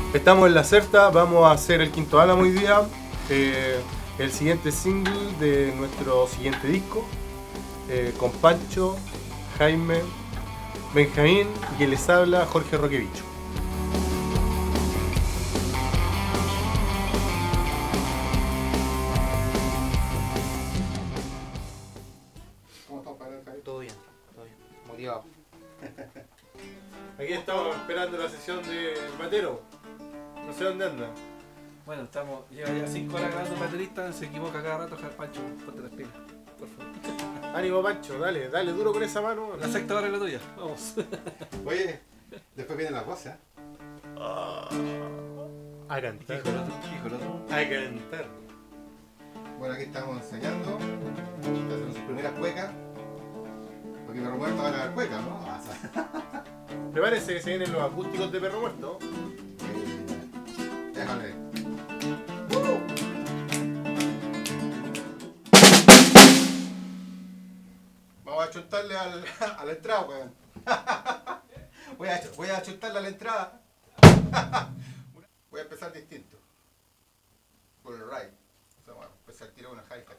Estamos en La Certa, vamos a hacer el Quinto Álamo hoy día, el siguiente single de nuestro siguiente disco, con Pancho, Jaime, Benjamín y que les habla Jorge Roquevicho. ¿Cómo estamos para el Jaime? Todo bien, motivado. Aquí estamos esperando la sesión de Matero. No sé dónde anda. Bueno, lleva ya 5 horas grabando el baterista, se equivoca cada rato, Pancho, ponte las pilas, por favor. Ánimo Pancho, dale duro con esa mano. La sexta hora es la tuya, vamos. Oye, después vienen las voces, ¿eh? A cantar. Hijo el otro. A cantar. Bueno, aquí estamos ensayando. Hacemos sus primeras cuecas. Porque Perro Muerto va a grabar cuecas, ¿no? Prepárense que se vienen los acústicos de Perro Muerto. Déjale. Vamos a chutarle a la entrada, weón. Voy a chutarle a la entrada. Voy a empezar distinto. Por el right. O sea, bueno, empezar a tirar una hi-hat.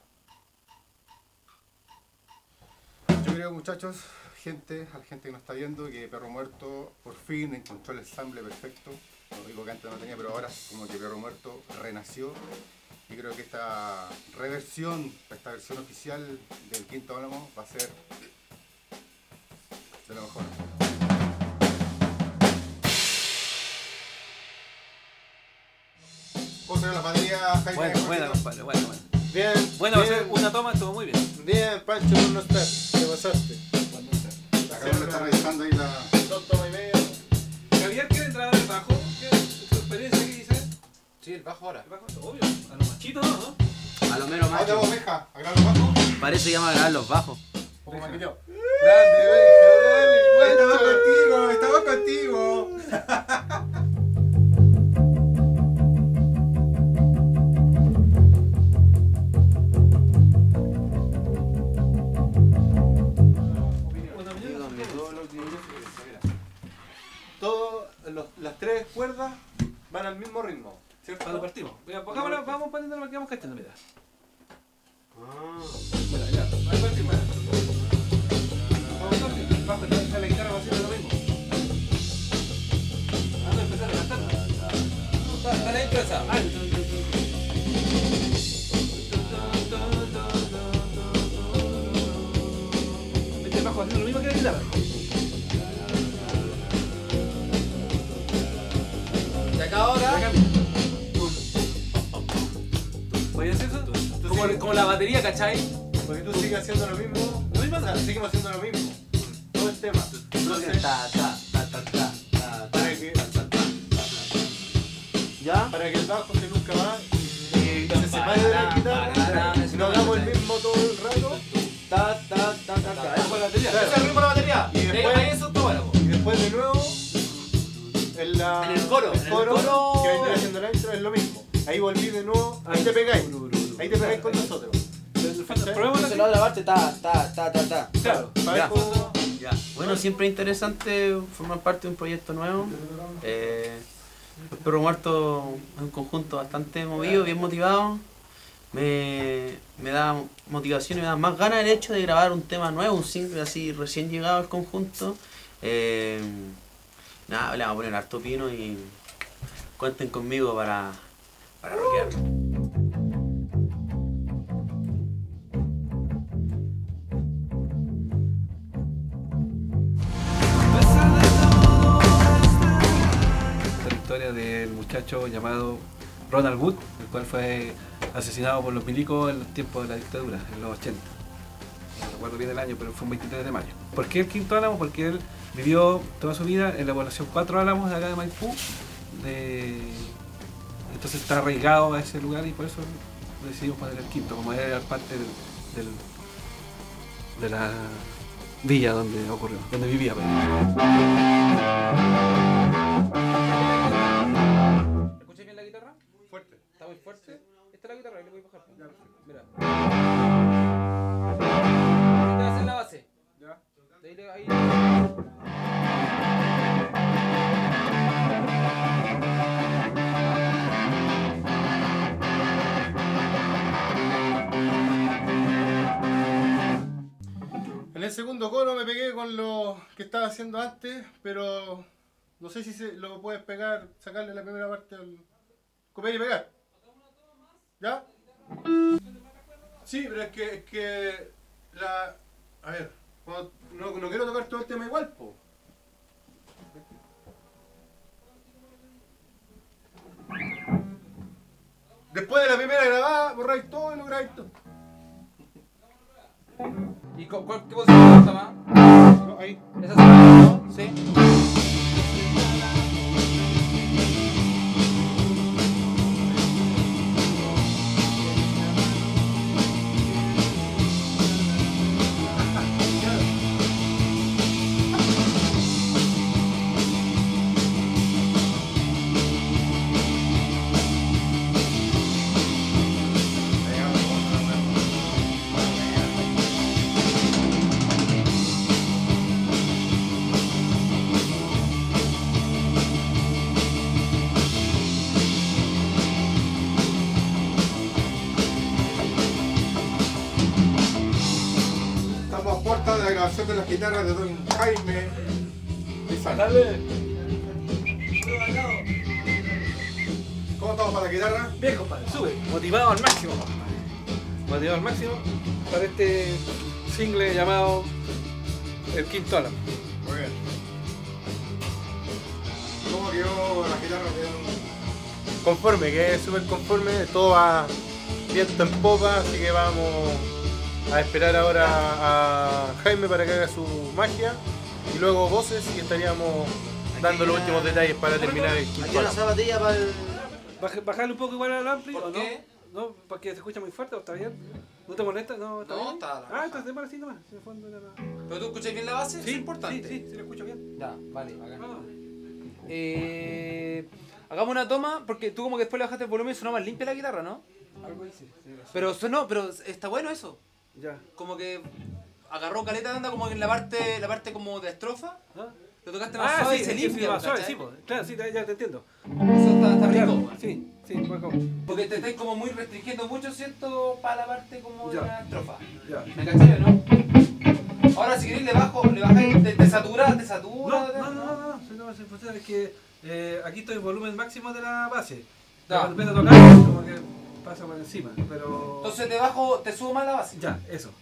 Yo creo, muchachos, a la gente que nos está viendo, que Perro Muerto por fin encontró el ensamble perfecto. Lo digo que antes no tenía, pero ahora como que Perro Muerto renació. Y creo que esta versión oficial del Quinto Álamo va a ser de lo mejor. ¿Cómo se ve la batería, Jaime? Buena, compadre, buena. Bien. Bueno, va a bien, ser una toma, estuvo muy bien. Bien, Pancho, no estás. Te pasaste. Acá me está revisando ahí la... 2 tomas y media. Javier, ¿quiere entrar al bajo? ¿Qué su experiencia qué dice? Sí, el bajo ahora. El bajo, obvio, a los machitos, ¿no? A lo menos Ahí macho. te oveja, a grabar los bajos. Parece que llama a grabar los bajos. Un poco más que yo. Grande, estaba contigo. Las 3 cuerdas van al mismo ritmo, ¿cierto? Cuando partimos. Mira, pongámosla, vamos poniendo lo que vamos cachando, mira. Ah. Bueno, ya, ahí partimos. Vamos a el bajo, la guitarra va a ser lo mismo. Vamos a empezar a cantar. Dale intro esa. Mete el bajo haciendo lo mismo que la guitarra. Y acá ahora. ¿Podías hacer eso? Como la batería, ¿cachai? Porque tú sigues haciendo lo mismo. Lo mismo. O sea, seguimos haciendo lo mismo. Todo el tema. Entonces, ¿Ya? para que el bajo se luzca más y se separe de la guitarra, no hagamos el mismo todo el rato. Eso con la batería. Claro. Ese es el ritmo de la batería. Y después- Ahí eso tómalo. Y después de nuevo, En el coro. el coro que vendría haciendo la intro es lo mismo. Ahí volví de nuevo, ahí te pegáis. Ahí te pegáis con nosotros. Probémoslo Se lo así. hago la parte, ta. Claro. Para ver Ya. cómo- Ya. Bueno, siempre es interesante formar parte de un proyecto nuevo. El Perro Muerto es un conjunto bastante movido, bien motivado. Me da motivación y me da más ganas el hecho de grabar un tema nuevo, un single así recién llegado al conjunto. Nada, le vamos a poner harto pino y cuenten conmigo para rockear. La historia del muchacho llamado Ronald Wood, el cual fue asesinado por los milicos en los tiempos de la dictadura, en los 80. No recuerdo bien el año, pero fue un 23 de mayo. ¿Por qué el Quinto Álamo? Porque él vivió toda su vida en la población 4 Álamos de acá de Maipú. Entonces está arraigado a ese lugar y por eso decidimos poner el Quinto, como era parte de la villa donde ocurrió, donde vivía. ¿Escuchas bien la guitarra? Fuerte. ¿Está muy fuerte? Esta es la guitarra, ahí le voy a bajar. Mira. Esta va a ser la base. ¿Ya? Ahí. el segundo coro me pegué con lo que estaba haciendo antes, pero no sé si lo puedes pegar, sacarle la primera parte al... copiar y pegar. ¿Ya? Sí, pero es que la... A ver, no quiero tocar todo el tema igual, po. Después de la primera grabada, borráis todo y lo grabáis todo. ¿Y qué posición está más? No, ahí. ¿Esa se ¿no? Sí. Estamos a puerta de la grabación de las guitarras de don Jaime Lizano. ¿Cómo estamos para la guitarra? Bien, compadre, sube. Motivado al máximo, compadre. Motivado al máximo para este single llamado El Quinto Álamo. Muy bien. ¿Cómo quedó la guitarra? Conforme, que es súper conforme, todo va viento en popa, así que vamos a esperar ahora a Jaime para que haga su magia y luego voces y estaríamos dando los últimos detalles para terminar el Aquí quinto una álbum. zapatilla para el... Bajarle un poco igual al ampli, ¿Por ¿o no? qué? ¿No? ¿Porque se escucha muy fuerte o está bien? ¿No te molesta? ¿No está No, bien? está la Ah, raja. entonces démosle así nomás. En el fondo era la... ¿Pero tú escuchas bien la base? Sí, Es importante. Sí, lo escucho bien. Ya, vale, bacán. Ah. Hagamos una toma, porque tú como que después le bajaste el volumen y sonó más limpia la guitarra, ¿no? Algo hice. Sí, Pero sonó, pero está bueno eso. ya. Como que agarró caleta de onda como en la parte como de la estrofa. ¿Ah? Lo tocaste más suave y se limpia, más suave, ¿cachai? sí, pues. Claro, sí, ya te entiendo. Eso está Claro, rico. sí, fue como... Porque te estáis como muy restringiendo mucho, ¿cierto? Para la parte como de Ya. la estrofa. Ya. ¿Me cachai o no? Ahora si queréis le bajáis, te satura. No, se funciona, es que aquí estoy en volumen máximo de la base. Ya. Cuando empiezo a tocar, como que pasa por encima, pero... Entonces te subo más la base. Ya, eso.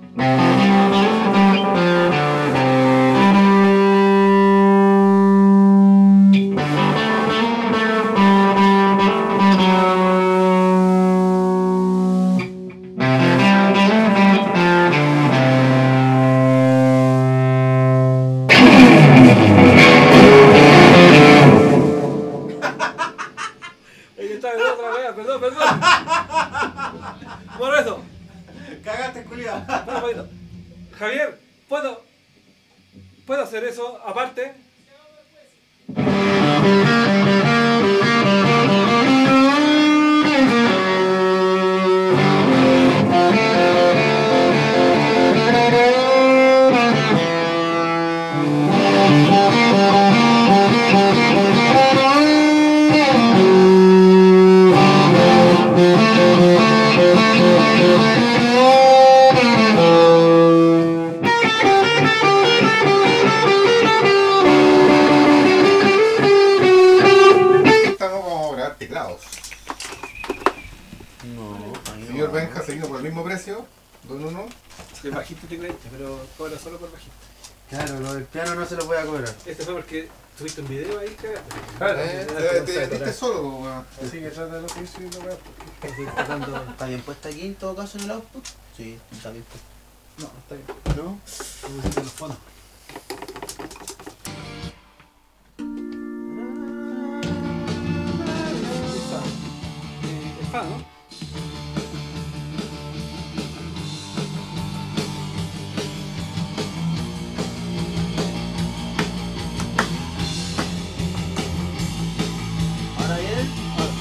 Perdón. Bueno, eso. Cagaste, culiao. Bueno, poquito. Javier, ¿puedo hacer eso aparte? Estamos como a grabar teclados. Señor Benja, seguido por el mismo precio. Don Uno. El bajista te creíste, pero cobra solo por bajista. Claro, lo del piano no se lo voy a cobrar. Este fue porque tuviste un video ahí, cagaste. Te metiste solo, como weón. Así que trata de no seguir subiendo weá. ¿Está bien puesta aquí en todo caso en el output? Sí, está bien puesta. No, está bien. ¿No? Vamos a hacer los fondos. El fa, ¿no? ¿Ahora bien?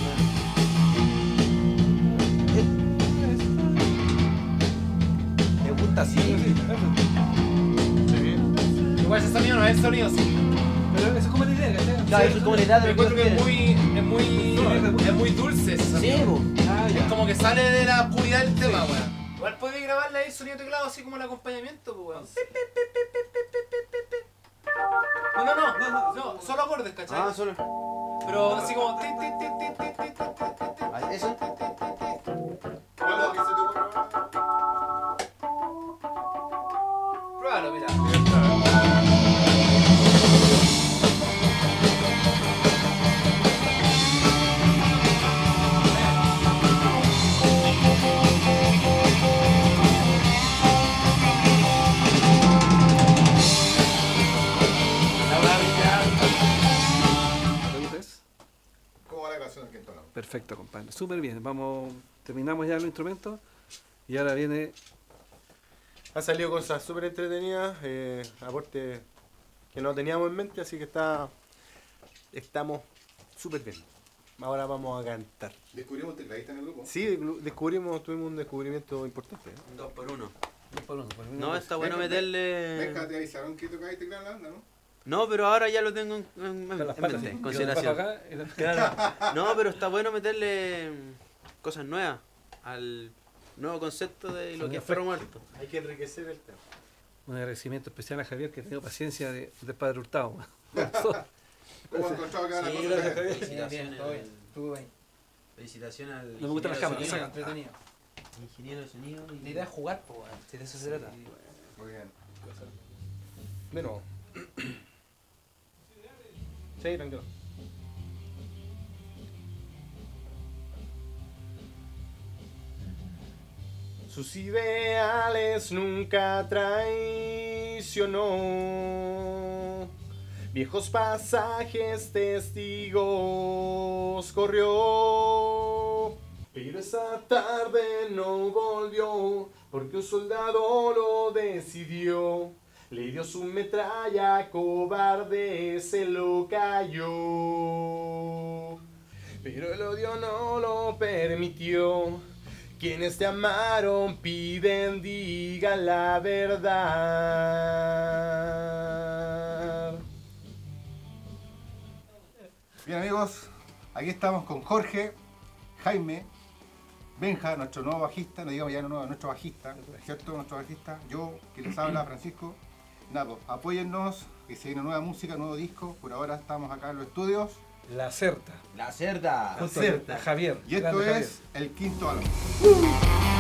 ¿Te gusta así? Igual ese sonido no es el sonido, sí. Pero eso es como la idea, ¿cachai? Claro, eso es como la idea de Me lo que encuentro que quieren. es muy dulce ese Sí, sonido. po. Ah, Es ya. como que sale de la oscuridad del tema, weón. Igual podés grabarle ahí sonido teclado así como el acompañamiento, pues weón. No, solo acordes, ¿cachai? Ah, solo. Pero así como. Ah, eso. Bueno, que se te ocurra. Pruébalo, mira. ¿Cómo va la canción del quinto lado? Perfecto, compadre. Súper bien. Vamos, terminamos ya los instrumentos y ahora viene Ha salido cosas súper entretenidas, aportes que no teníamos en mente, así que estamos súper bien. Ahora vamos a cantar. ¿Descubrimos tecladista en el grupo? Sí, tuvimos un descubrimiento importante. 2 por 1. por uno. No, está bueno Venga, meterle. Venga, te avisaron que tocáis teclado en la banda, ¿no? No, pero ahora ya lo tengo en Las patas, mente, sí. en consideración. Acá, y la- Claro. No, pero está bueno meterle cosas nuevas al nuevo concepto de lo que es Perro Muerto. Hay que enriquecer el tema. Un agradecimiento especial a Javier que ha tenido paciencia de Padre Hurtado. ¿Cómo has encontrado que van a Sí, cosa? gracias, Javier. Bien, Felicitaciones todo bien. al- Estuvo bien. Felicitaciones al No me gustan las cámaras, ingeniero saca. Entretenido. de sonido. Ingeniero de sonido. y- La idea es jugar, pues, weón. Si de eso se trata. Muy bien. De nuevo. Sí, tranquilo. Sus ideales nunca traicionó. Viejos pasajes, testigos corrió. Pero esa tarde no volvió, porque un soldado lo decidió. Le dio su metralla, cobarde se lo cayó. Pero el odio no lo permitió. Quienes te amaron piden digan la verdad. Bien, amigos, aquí estamos con Jorge, Jaime, Benja, nuestro nuevo bajista, no digamos ya no nuevo, nuestro bajista, ¿cierto? Nuestro bajista, yo, que les habla, Francisco. Nada, pues, apóyennos, que se viene nueva música, nuevo disco. Por ahora estamos acá en los estudios. La Certa. La cerda. Junto a Javier. Y esto grande Javier. es el quinto álbum.